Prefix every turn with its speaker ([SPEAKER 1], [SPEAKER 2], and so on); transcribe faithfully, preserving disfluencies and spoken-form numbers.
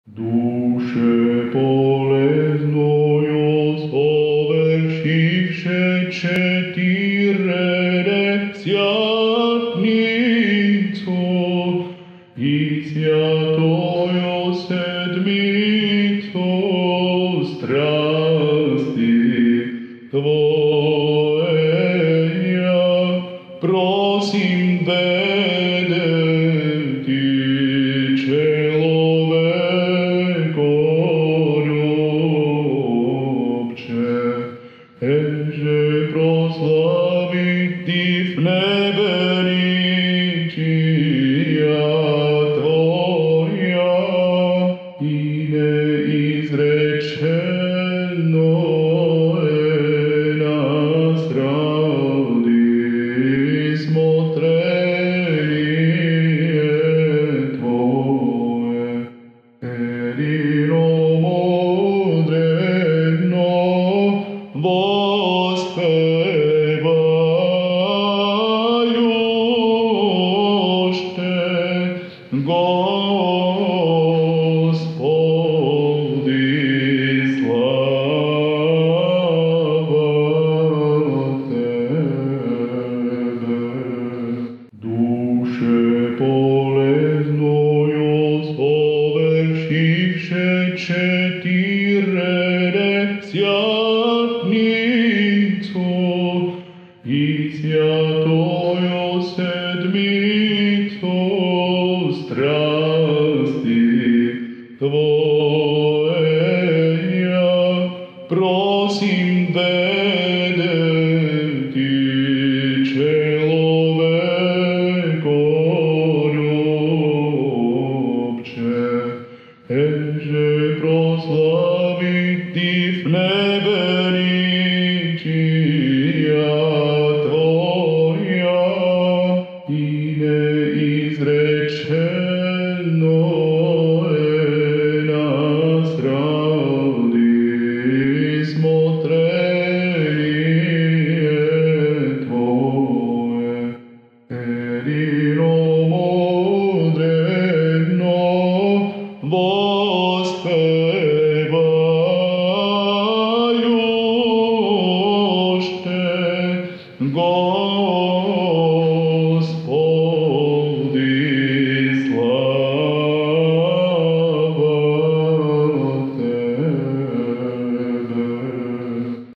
[SPEAKER 1] Duše poleznojos površivše četire sjatnico i sjatojo sedmico strasti Tvoja, prosim vedeti Eže proslaviti v neberičija Tvoja i neizrečeno nas radi smotrenje Tvoje. Jedino modreno Vospevajušte, Gospodi, slava Tebe. Duše poleznojos površivše četire sjatnico i sjatojo sedmico strasti Tvoja, prosim vedeti čelovekoljubče, eže proslaviti v neberičija Tvoja i neizrečeno nas radi smotrenje Tvoje. Jedino modreno Vospevajušte,